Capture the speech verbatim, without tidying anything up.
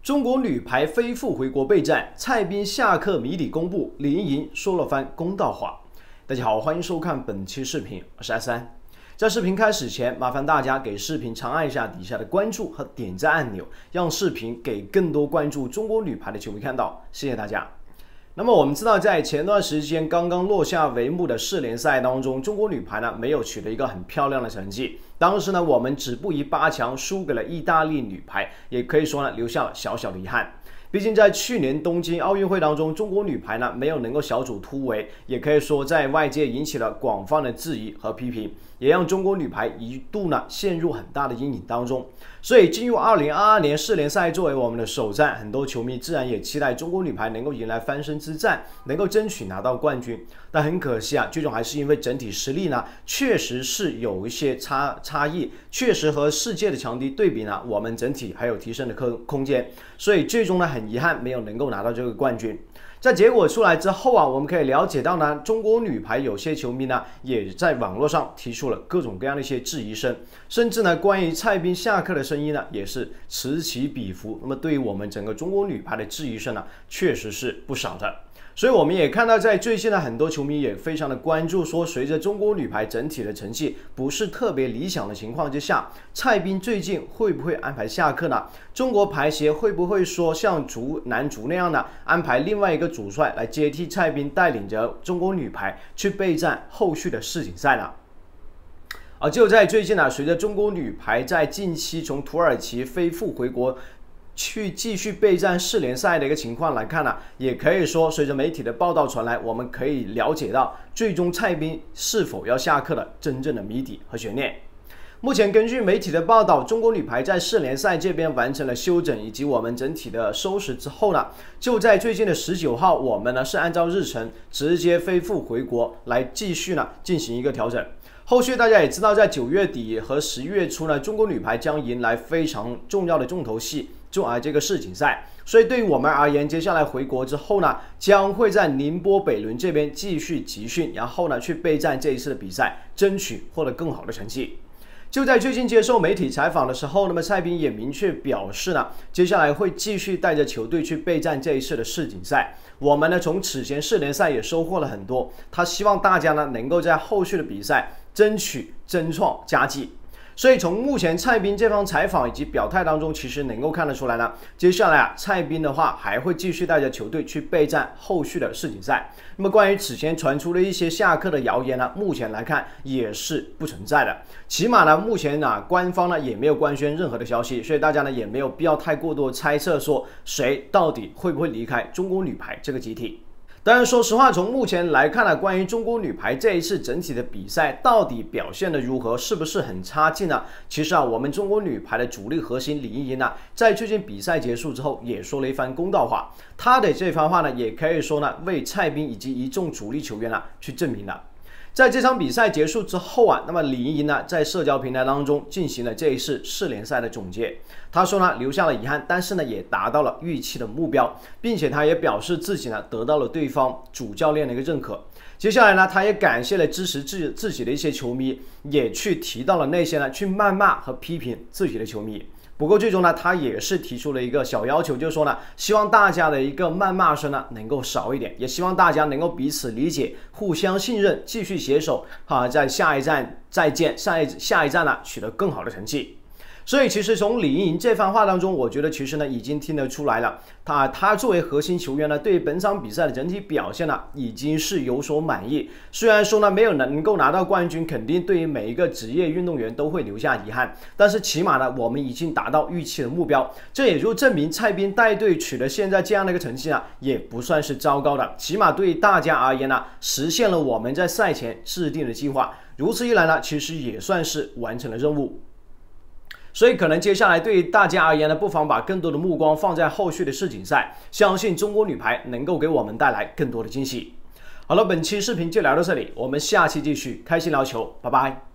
中国女排飞赴回国备战，蔡斌下课谜底公布，李盈莹说了番公道话。大家好，欢迎收看本期视频，我是阿三。在视频开始前，麻烦大家给视频长按一下底下的关注和点赞按钮，让视频给更多关注中国女排的球迷看到，谢谢大家。那么我们知道，在前段时间刚刚落下帷幕的世联赛当中，中国女排呢没有取得一个很漂亮的成绩。当时呢，我们止步于八强，输给了意大利女排，也可以说呢留下了小小的遗憾。毕竟在去年东京奥运会当中，中国女排呢没有能够小组突围，也可以说在外界引起了广泛的质疑和批评，也让中国女排一度呢陷入很大的阴影当中。所以进入二零二二年世联赛作为我们的首战，很多球迷自然也期待中国女排能够迎来翻身之战，能够争取拿到冠军。但很可惜啊，最终还是因为整体实力呢确实是有一些差差异，确实和世界的强敌对比呢，我们整体还有提升的空空间，所以最终呢很遗憾没有能够拿到这个冠军。在结果出来之后啊，我们可以了解到呢，中国女排有些球迷呢也在网络上提出了各种各样的一些质疑声，甚至呢关于蔡斌下课的声音呢也是此起彼伏。那么对于我们整个中国女排的质疑声呢，确实是不少的。所以我们也看到，在最近的很多球迷也非常的关注，说随着中国女排整体的成绩不是特别理想的情况之下，蔡斌最近会不会安排下课呢？中国排协会不会说像足男足那样呢，安排另外一个主帅来接替蔡斌，带领着中国女排去备战后续的世锦赛呢？而就在最近呢，随着中国女排在近期从土耳其飞赴回国，去继续备战世联赛的一个情况来看呢，也可以说随着媒体的报道传来，我们可以了解到最终蔡斌是否要下课的真正的谜底和悬念。目前根据媒体的报道，中国女排在世联赛这边完成了休整以及我们整体的收拾之后呢，就在最近的十九号，我们呢是按照日程直接飞赴回国来继续呢进行一个调整。后续大家也知道，在九月底和十一月初呢，中国女排将迎来非常重要的重头戏，就啊这个世锦赛。所以对于我们而言，接下来回国之后呢，将会在宁波北仑这边继续集训，然后呢去备战这一次的比赛，争取获得更好的成绩。就在最近接受媒体采访的时候，那么蔡斌也明确表示呢，接下来会继续带着球队去备战这一次的世锦赛。我们呢从此前世联赛也收获了很多，他希望大家呢能够在后续的比赛争取争创佳绩。所以从目前蔡斌这方采访以及表态当中，其实能够看得出来呢，接下来啊，蔡斌的话还会继续带着球队去备战后续的世锦赛。那么关于此前传出的一些下课的谣言呢，目前来看也是不存在的。起码呢，目前呢，官方呢也没有官宣任何的消息，所以大家呢也没有必要太过多猜测说谁到底会不会离开中国女排这个集体。当然，说实话，从目前来看呢，关于中国女排这一次整体的比赛到底表现的如何，是不是很差劲呢？其实啊，我们中国女排的主力核心李盈莹呢，在最近比赛结束之后，也说了一番公道话。她的这番话呢，也可以说呢，为蔡斌以及一众主力球员呢，去证明了。在这场比赛结束之后啊，那么李盈莹呢在社交平台当中进行了这一次世联赛的总结。他说呢，留下了遗憾，但是呢也达到了预期的目标，并且他也表示自己呢得到了对方主教练的一个认可。接下来呢，他也感谢了支持自自己的一些球迷，也去提到了那些呢去谩骂和批评自己的球迷。不过最终呢，他也是提出了一个小要求，就是说呢，希望大家的一个谩骂声呢能够少一点，也希望大家能够彼此理解，互相信任，继续携手啊，在下一站再见，下一下一站呢取得更好的成绩。所以其实从李盈莹这番话当中，我觉得其实呢已经听得出来了，他他作为核心球员呢，对于本场比赛的整体表现呢已经是有所满意。虽然说呢没有能够拿到冠军，肯定对于每一个职业运动员都会留下遗憾，但是起码呢我们已经达到预期的目标，这也就证明蔡斌带队取得现在这样的一个成绩呢，也不算是糟糕的，起码对于大家而言呢，实现了我们在赛前制定的计划。如此一来呢，其实也算是完成了任务。所以可能接下来对于大家而言呢，不妨把更多的目光放在后续的世锦赛，相信中国女排能够给我们带来更多的惊喜。好了，本期视频就聊到这里，我们下期继续开心聊球，拜拜。